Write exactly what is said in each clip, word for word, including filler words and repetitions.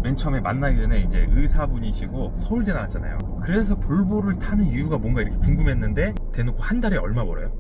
맨 처음에 만나기 전에 이제 의사분이시고 서울대 나왔잖아요. 그래서 볼보를 타는 이유가 뭔가 이렇게 궁금했는데 대놓고 한 달에 얼마 벌어요?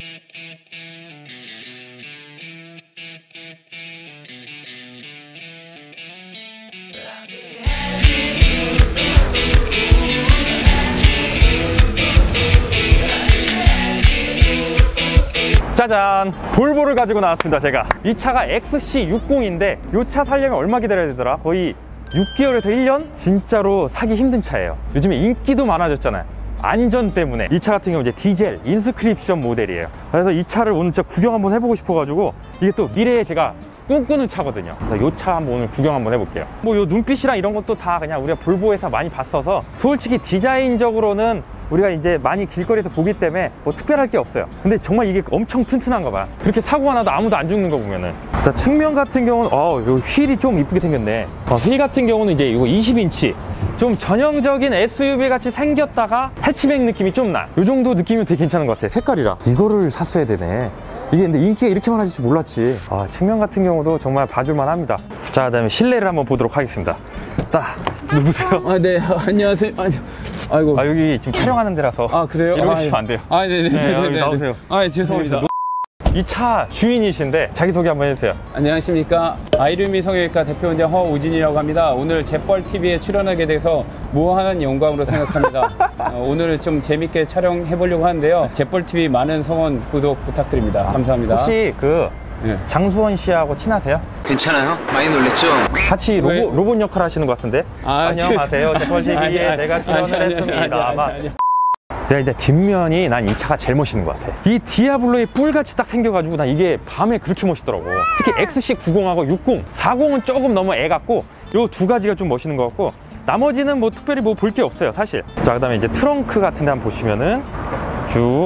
짜잔! 볼보를 가지고 나왔습니다. 제가 이 차가 엑스씨 육십인데 이 차 살려면 얼마 기다려야 되더라? 거의 육 개월에서 일 년? 진짜로 사기 힘든 차예요. 요즘에 인기도 많아졌잖아요. 안전 때문에. 이 차 같은 경우 이제 디젤 인스크립션 모델이에요. 그래서 이 차를 오늘 진짜 구경 한번 해보고 싶어가지고, 이게 또 미래에 제가 꿈꾸는 차거든요. 그래서 이 차 한번 오늘 구경 한번 해볼게요. 뭐 요 눈빛이랑 이런 것도 다 그냥 우리가 볼보에서 많이 봤어서, 솔직히 디자인적으로는 우리가 이제 많이 길거리에서 보기 때문에 뭐 특별할 게 없어요. 근데 정말 이게 엄청 튼튼한가 봐. 그렇게 사고가 나도 아무도 안 죽는 거 보면은. 자, 측면 같은 경우는 어, 요 휠이 좀 이쁘게 생겼네. 어, 휠 같은 경우는 이제 이거 이십 인치 좀 전형적인 에스유브이 같이 생겼다가 해치백 느낌이 좀 나. 요 정도 느낌이면 되게 괜찮은 것 같아. 색깔이라 이거를 샀어야 되네. 이게 근데 인기가 이렇게 많아질 줄 몰랐지. 아, 측면 같은 경우도 정말 봐줄만 합니다. 자, 그 다음에 실내를 한번 보도록 하겠습니다. 딱 누구세요? 아, 네. 안녕하세요. 아니, 아이고. 아, 여기 지금 촬영하는 데라서. 아, 그래요? 이러시면 안 돼요. 아, 네네. 네, 여기 나오세요. 아, 네, 죄송합니다. 이 차 주인이신데 자기소개 한번 해주세요. 안녕하십니까. 아이루미 성형외과 대표원장 허우진이라고 합니다. 오늘 재벌티비에 출연하게 돼서 무한한 영광으로 생각합니다. 어, 오늘은 좀 재밌게 촬영해 보려고 하는데요. 재벌티비 많은 성원 구독 부탁드립니다. 감사합니다. 혹시 그 네. 장수원 씨하고 친하세요? 괜찮아요? 많이 놀랬죠? 같이 왜? 로봇, 로봇 역할 하시는 것 같은데? 아, 안녕하세요. 재벌티비에 제가 출연을 했습니다. 아마 내가 이제 뒷면이 난 이 차가 제일 멋있는 것 같아. 이 디아블로의 뿔같이 딱 생겨가지고 난 이게 밤에 그렇게 멋있더라고. 특히 엑스씨 구십하고 육십, 사십은 조금 너무 애 같고 요 두 가지가 좀 멋있는 것 같고, 나머지는 뭐 특별히 뭐 볼 게 없어요 사실. 자, 그 다음에 이제 트렁크 같은 데 한번 보시면은 쭉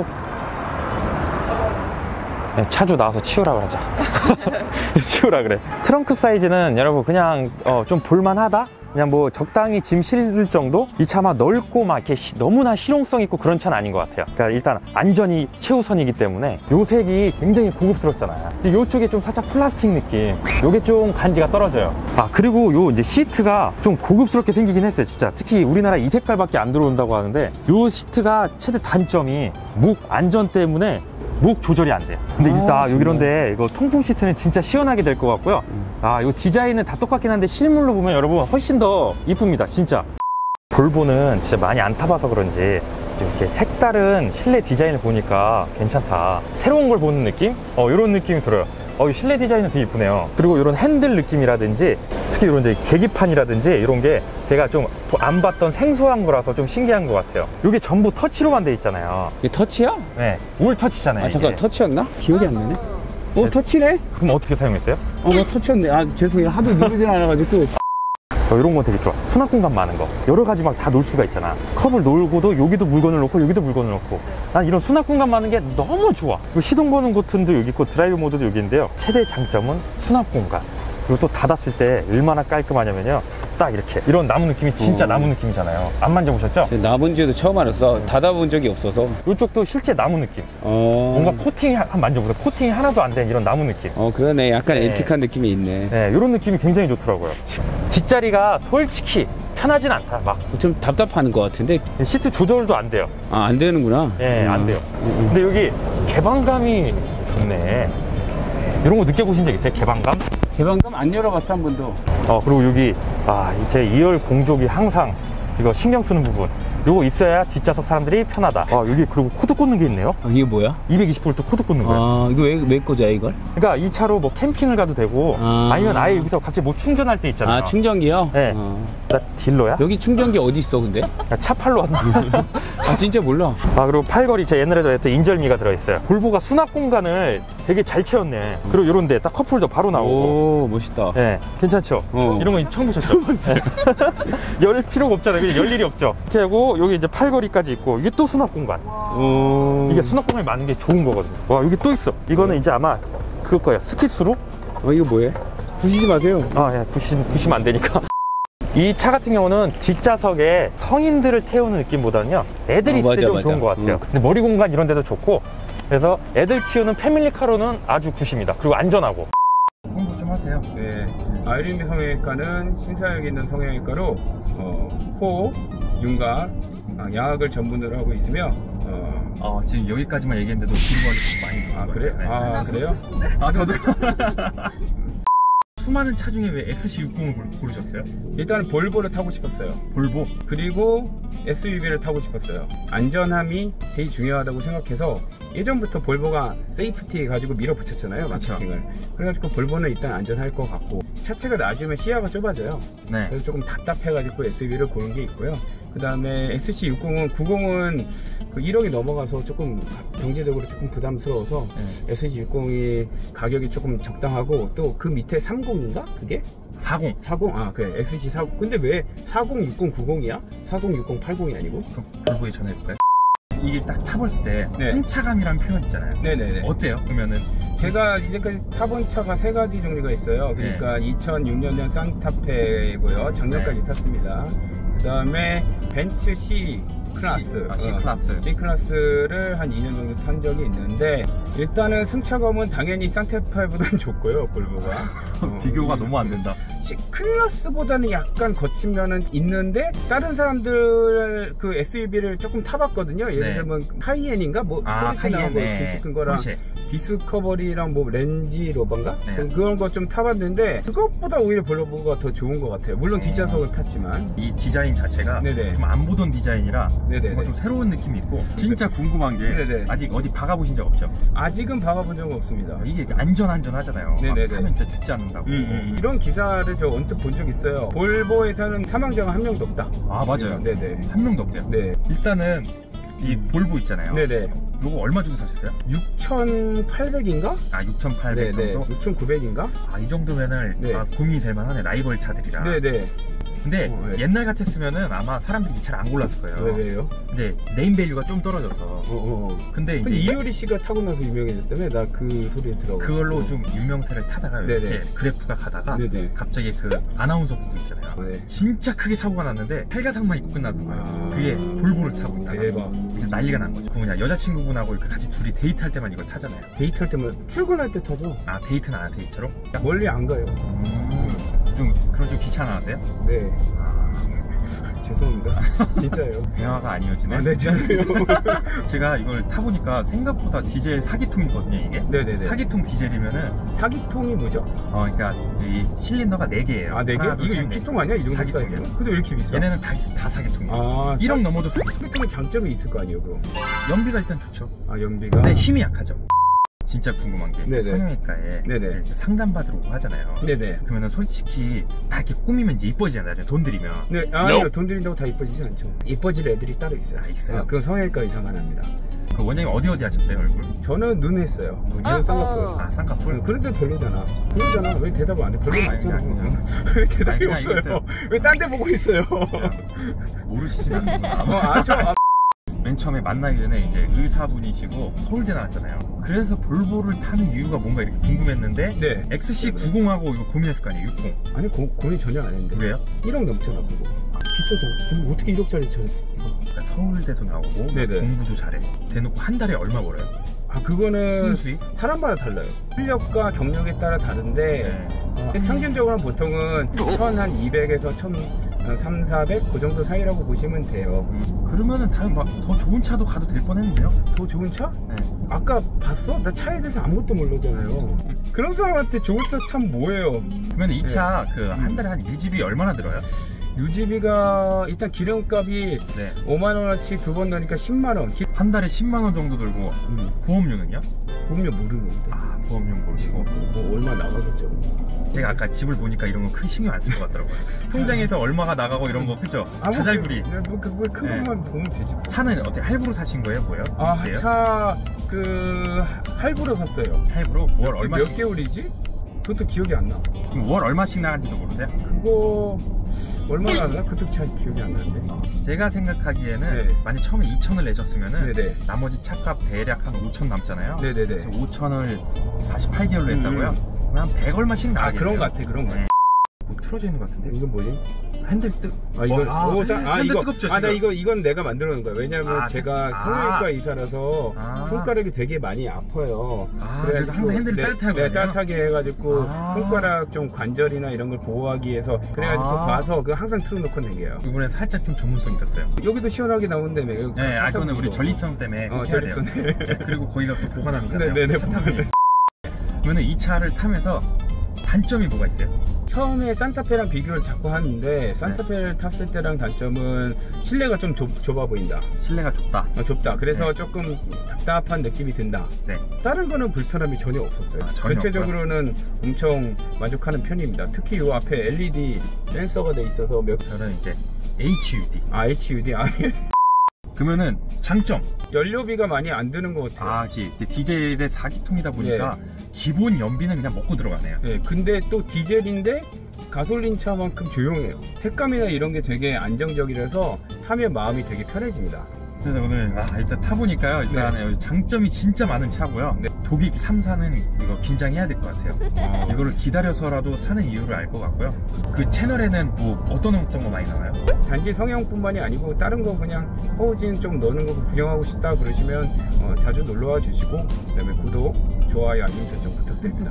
네, 차주 나와서 치우라 그러자. 치우라 그래. 트렁크 사이즈는 여러분 그냥 어, 좀 볼만하다? 그냥 뭐 적당히 짐 실을 정도? 이 차 막 넓고 막 이렇게 시, 너무나 실용성 있고 그런 차는 아닌 것 같아요. 그러니까 일단 안전이 최우선이기 때문에 요 색이 굉장히 고급스럽잖아요. 근데 요쪽에 좀 살짝 플라스틱 느낌, 요게 좀 간지가 떨어져요. 아, 그리고 요 이제 시트가 좀 고급스럽게 생기긴 했어요 진짜. 특히 우리나라 이 색깔밖에 안 들어온다고 하는데, 요 시트가 최대 단점이 목 안전 때문에 목 조절이 안 돼요. 근데 아, 일단 여기 이런데 이거 통풍 시트는 진짜 시원하게 될 것 같고요. 아, 이 디자인은 다 똑같긴 한데 실물로 보면 여러분 훨씬 더 이쁩니다 진짜. 볼보는 진짜 많이 안 타봐서 그런지 이렇게 색다른 실내 디자인을 보니까 괜찮다. 새로운 걸 보는 느낌? 어, 이런 느낌이 들어요. 어, 이 실내 디자인은 되게 이쁘네요. 그리고 이런 핸들 느낌이라든지 특히 이런 이제 계기판이라든지 이런 게 제가 좀 안 봤던 생소한 거라서 좀 신기한 것 같아요. 이게 전부 터치로만 돼 있잖아요. 이게 터치야? 네, 올 터치잖아요. 아, 잠깐, 이게. 터치였나? 기억이 안 나네. 어, 네. 터치네? 그럼 어떻게 사용했어요? 어, 뭐 터치였네. 아, 죄송해요. 하도 누르진 않아가지고. 어, 이런 건 되게 좋아. 수납 공간 많은 거 여러 가지 막 다 놓을 수가 있잖아. 컵을 놓고도 여기도 물건을 놓고 여기도 물건을 놓고, 난 이런 수납 공간 많은 게 너무 좋아. 그리고 시동 거는 버튼도 여기 있고 드라이브 모드도 여기 있는데요. 최대 장점은 수납 공간. 그리고 또 닫았을 때 얼마나 깔끔하냐면요, 딱 이렇게 이런 나무 느낌이 진짜 어. 나무 느낌이잖아요. 안 만져보셨죠? 나본지도 처음 알았어. 닫아본 적이 없어서. 이쪽도 실제 나무 느낌. 어. 뭔가 코팅이 한 만져보세요. 코팅이 하나도 안 된 이런 나무 느낌. 어, 그러네. 약간 네. 앤틱한 느낌이 있네. 네, 이런 느낌이 굉장히 좋더라고요. 뒷자리가 솔직히 편하진 않다. 막 좀 답답한 것 같은데. 시트 조절도 안 돼요. 아, 안 되는구나. 예, 안 음. 돼요. 음. 근데 여기 개방감이 좋네. 이런 거 느껴보신 적 있어요? 개방감? 개방감 안 열어봤어, 한 번도. 어, 그리고 여기 아, 제 이열 공조기 항상 이거 신경 쓰는 부분, 요거 있어야 뒷좌석 사람들이 편하다. 아, 여기 그리고 코드 꽂는 게 있네요. 아, 이게 뭐야? 이백이십 볼트 코드 꽂는 거예요. 아, 이거 왜, 왜 꽂아, 이걸? 그러니까 이 차로 뭐 캠핑을 가도 되고, 아. 아니면 아예 여기서 같이 뭐 충전할 때 있잖아요. 아, 충전기요? 네. 어. 나 딜러야? 여기 충전기 어디 있어, 근데? 야, 차 팔로 왔는데. 아, 진짜 몰라. 아, 그리고 팔걸이 제 옛날에도 했던 인절미가 들어있어요. 볼보가 수납 공간을 되게 잘 채웠네. 그리고 이런 데 딱 컵홀더 바로 나오고. 오, 멋있다. 네, 괜찮죠? 어. 이런 거 처음 보셨죠? 열 필요가 없잖아요. 그냥 열 일이 없죠. 이렇게 하고 여기 이제 팔걸이까지 있고, 이게 또 수납 공간. 오. 이게 수납 공간이 많은 게 좋은 거거든요. 와, 여기 또 있어. 이거는 이제 아마 그럴 거예요. 스키스로? 어, 이거 뭐해? 부시지 마세요. 아, 예, 부시면, 부시면 안 되니까. 이 차 같은 경우는 뒷좌석에 성인들을 태우는 느낌보다는요, 애들이 어, 있을 때 맞아, 좀 맞아. 좋은 것 같아요. 응. 근데 머리 공간 이런 데도 좋고, 그래서 애들 키우는 패밀리카로는 아주 굿입니다. 그리고 안전하고. 홍보 좀 하세요. 네, 아이루미 성형외과는 신사역에 있는 성형외과로 어, 코, 윤곽, 아, 양악을 전문으로 하고 있으며 어, 어, 지금 여기까지만 얘기했는데도 궁금하게 많이 아 그래? 네. 아 그래요? 아 저도 수많은 차 중에 왜 엑스씨 육십을 고르셨어요? 일단 볼보를 타고 싶었어요. 볼보? 그리고 에스유브이를 타고 싶었어요. 안전함이 되게 중요하다고 생각해서 예전부터 볼보가 세이프티 가지고 밀어붙였잖아요, 마케팅을. 그래가지고 볼보는 일단 안전할 것 같고 차체가 낮으면 시야가 좁아져요. 네. 그래서 조금 답답해가지고 에스유브이를 고른 게 있고요. 그 다음에 엑스씨 육십은 구십은 그 일억이 넘어가서 조금 경제적으로 조금 부담스러워서 네. 엑스씨 육십이 가격이 조금 적당하고 또 그 밑에 삼십인가? 그게? 사십. 사십? 아 그래 엑스씨 사십. 근데 왜 사십, 육십, 구십이야? 사십, 육십, 팔십이 아니고? 그럼 볼보에 전해볼까요? 이게 딱 타봤을 때 네. 승차감이라는 표현 있잖아요. 네네네. 어때요? 그러면은 제가 이제까지 타본 차가 세 가지 종류가 있어요. 그러니까 네. 이천육 년형 산타페고요. 작년까지 네. 탔습니다. 그 다음에 벤츠 C 클래스, C, 아, C 클래스. C 클래스를 한 이 년 정도 탄 적이 있는데 일단은 승차감은 당연히 산타페보다는 좋고요, 볼보가. 어, 비교가 너무 안 된다. C 클래스보다는 약간 거친 면은 있는데 다른 사람들 그 에스유브이를 조금 타봤거든요. 예를 네. 들면 카이엔인가 뭐 아, 포르쉐 나온 거 카이엔, 네. 긴 큰 거랑 포르쉐. 디스커버리랑 뭐 렌지 로버인가? 네. 그- 그런 거 좀 타봤는데 그것보다 오히려 볼보가 더 좋은 것 같아요. 물론 뒷좌석을 탔지만. 이 디자인 자체가 네네. 좀 안 보던 디자인이라 네네네. 뭔가 좀 새로운 느낌이 있고 진짜 궁금한 게 네네. 아직 어디 박아보신 적 없죠? 아직은 박아본 적은 없습니다. 이게 안전안전하잖아요. 네네네. 막 타면 진짜 죽지 않는다고. 이런 기사를 저 언뜻 본 적 있어요. 볼보에서는 사망자가 한 명도 없다. 아 맞아요. 네네. 한 명도 없대요. 네. 일단은 이 볼보 있잖아요. 네네. 요거 얼마 주고 사셨어요? 육천팔백인가? 아 육천팔백 네네. 정도? 육천구백인가? 아 이 정도면은 네. 아, 고민이 될 만하네. 라이벌 차들이라. 네네. 근데 어, 네. 옛날 같았으면은 아마 사람들이 이 차를 안 골랐을 거예요. 왜, 왜요? 근데 네임밸류가 좀 떨어져서. 어, 어, 어. 근데 근데 이제 이효리 씨가 타고 나서 유명해졌다며? 나 그 소리에 들어가. 그걸로 좀 유명세를 타다가 이렇게 네네. 그래프가 가다가 네네. 갑자기 그 아나운서 부부 있잖아요. 네. 진짜 크게 사고가 났는데 팔가상만 입고 끝나는 거예요. 아. 그게 볼보를 타고 있다가 대박. 이제 난리가 난 거죠. 그 뭐냐 여자친구분하고 이렇게 같이 둘이 데이트할 때만 이걸 타잖아요. 데이트할 때만 출근할 때 타죠. 아 데이트는 안 해요, 데이트로? 멀리 안 가요. 음, 좀 그런 좀 귀찮아한데요? 네. 아, 죄송합니다. 진짜예요. 대화가 안 이어지네. 아, 네, 죄송해요. 제가 이걸 타보니까 생각보다 디젤 사기통이거든요, 이게. 네네네. 사기통 디젤이면은 사기통이 뭐죠? 어, 그러니까 이 실린더가 네 개예요. 아, 네 개? 하나, 둘, 이거 셋, 육 넷. 기통 아니야? 이 정도 사기통이에요. 사이즈? 근데 왜 이렇게 비싸? 얘네는 다, 다 사기통이에요. 아, 일억 넘어도 사기통. 사기통은 장점이 있을 거 아니에요, 그럼? 연비가 일단 좋죠. 아, 연비가? 근데 힘이 약하죠. 진짜 궁금한 게 네네. 성형외과에 네네. 이렇게 상담받으러 오고 하잖아요. 네네. 그러면은 솔직히 다 이렇게 꾸미면 이제 이뻐지잖아요. 돈 들이면. 네, 아니요. 돈 들인다고 다 이뻐지지 않죠. 이뻐질 애들이 따로 있어요. 아, 있어요? 아, 그건 성형외과 의사가 합니다. 그 원장님 어디 어디 하셨어요, 얼굴? 저는 눈 했어요. 눈 쌍꺼풀. 아, 쌍꺼풀? 그런데 별로잖아. 별로잖아. 왜 대답 안 해? 별로 아니, 맞잖아. 아니, 아니. 왜 대답이 아니, 그냥 없어요? 이거였어요. 왜 딴 데 보고 있어요? 모르시진 어, 않는구나. 아죠. 아, 맨 처음에 만나기 전에 이제 의사분이시고 서울대 나왔잖아요. 그래서 볼보를 타는 이유가 뭔가 이렇게 궁금했는데 네. 엑스씨 구십하고 이거 고민했을 거 아니에요, 육십. 아니, 고, 고민 전혀 안 했는데. 왜요? 일억 넘잖아, 그거. 비싸잖아. 그럼 어떻게 일억짜리 차, 이거. 그러니까 서울대도 나오고 네네. 공부도 잘해. 대놓고 한 달에 얼마 벌어요? 아, 그거는 순수익? 사람마다 달라요. 실력과 경력에 따라 다른데, 네. 어, 평균적으로 보통은 천이백에서 천삼백, 사백 그 정도 사이라고 보시면 돼요. 음, 그러면은 다막 더 좋은 차도 가도 될 뻔했는데요? 더 좋은 차? 네. 아까 봤어? 나 차에 대해서 아무것도 모르잖아요. 그런 사람한테 좋은 차 타면 뭐예요? 그러면 이 차 그 한 음. 달에 한 유지비 얼마나 들어요? 유지비가 일단 기름값이 네. 오만 원어치 두 번 넣으니까 십만 원. 기... 한 달에 십만 원 정도 들고 음, 보험료는요? 보험료 모르는데. 아, 보험료 모르시고. 뭐 얼마 나가겠죠. 제가 아까 집을 보니까 이런 거 크게 신경 안 쓸 것 같더라고요. 통장에서 얼마가 나가고 이런 거 그죠? 아, 뭐 자잘구리. 그, 뭐 그걸 큰 네. 것만 보면 되지. 차는 어떻게 할부로 사신 거예요, 뭐예요? 아, 있어요? 차 그 할부로 샀어요. 할부로 월 몇, 얼마? 몇 개월이지? 그것도 기억이 안 나. 그럼 월 얼마씩 나간지도 모르세요? 그거 얼마나 나나? 그것도 잘 기억이 안 나는데. 제가 생각하기에는 네. 만약 처음에 이천을 내셨으면은 네네. 나머지 차값 대략 한 오천 남잖아요. 네네네. 오천을 사십팔 개월로 음. 했다고요? 그럼 한 백 얼마씩 아, 나가겠네요. 그런 거 같아, 그런 거 같아. 뭐 틀어져 있는 것 같은데? 이건 뭐지? 핸들 뜨. 아 이거 아, 오, 딱- 아, 핸들 이거 뜨겁죠, 아 나 지금? 이거 이건 내가 만들어 놓은 거야. 왜냐면 아, 제가 아. 성형외과 의사라서 아. 손가락이 되게 많이 아파요. 아, 그래서 항상 핸들이 네, 따뜻하게 네, 하거든요? 따뜻하게 해가지고 아. 손가락 좀 관절이나 이런 걸 보호하기 위해서 그래가지고 아. 봐서 그 항상 틀어놓고 다녀요. 이번에 살짝 좀 전문성 있었어요. 여기도 시원하게 나온다며. 여기 네, 아, 살짝 그거는 우리 보고. 전립선 때문에 어, 꼭 해야 돼요. 전립선. 네, 그리고 거기가 또 보관함이잖아요. 네네네. 사탕이. 그러면 이 차를 타면서 단점이 뭐가 있어요? 처음에 산타페랑 비교를 자꾸 하는데 산타페를 탔을 때랑 단점은 실내가 좀 좁, 좁아 보인다. 실내가 좁다. 어, 좁다. 그래서 네. 조금 답답한 느낌이 든다. 네. 다른 거는 불편함이 전혀 없었어요. 아, 전혀 전체적으로는 엄청 만족하는 편입니다. 특히 이 앞에 엘이디 센서가 돼 있어서 몇, 저는 이제 에이치유디. 아, 에이치유디, 아, 그러면은 장점. 연료비가 많이 안 드는 것 같아요. 아, 그치. 이제 디젤의 사 기통이다 보니까 기본 연비는 그냥 먹고 들어가네요. 네, 근데 또 디젤인데 가솔린 차만큼 조용해요. 색감이나 이런 게 되게 안정적이라서 타면 마음이 되게 편해집니다. 그래서 오늘 아, 일단 타보니까요. 일단 네. 장점이 진짜 많은 차고요. 네. 독일 삼 사는 이거 긴장해야 될 것 같아요. 아, 이거를 기다려서라도 사는 이유를 알 것 같고요. 그 채널에는 뭐 어떤 어떤 거 많이 나와요? 단지 성형뿐만이 아니고 다른 거 그냥 허우진 좀 넣는 거 구경하고 싶다 그러시면 어, 자주 놀러와 주시고 그다음에 구독, 좋아요, 알림 설정 부탁드립니다.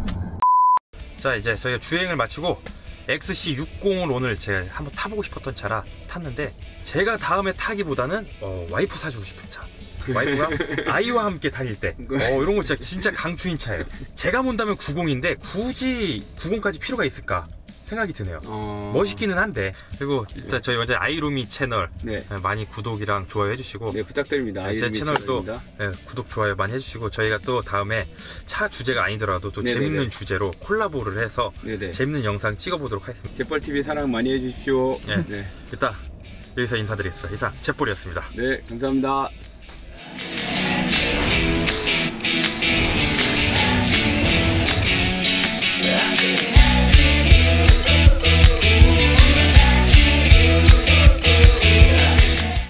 자, 이제 저희가 주행을 마치고 엑스씨 육십을 오늘 제가 한번 타보고 싶었던 차라 탔는데, 제가 다음에 타기보다는 어, 와이프 사주고 싶은 차. 와이프가 아이와 함께 다닐 때 어, 이런 거 진짜, 진짜 강추인 차예요. 제가 본다면 구십인데 굳이 구십까지 필요가 있을까 생각이 드네요. 어... 멋있기는 한데. 그리고 일단 저희 먼저 아이루미 채널 네, 많이 구독이랑 좋아요 해주시고, 네 부탁드립니다. 제 채널도 네, 구독 좋아요 많이 해주시고, 저희가 또 다음에 차 주제가 아니더라도 또 네네네. 재밌는 주제로 콜라보를 해서 네네. 재밌는 영상 찍어보도록 하겠습니다. 갯벌티비 사랑 많이 해주십시오. 네. 네, 일단 여기서 인사드리겠습니다. 이상 jet볼이었습니다. 네 감사합니다.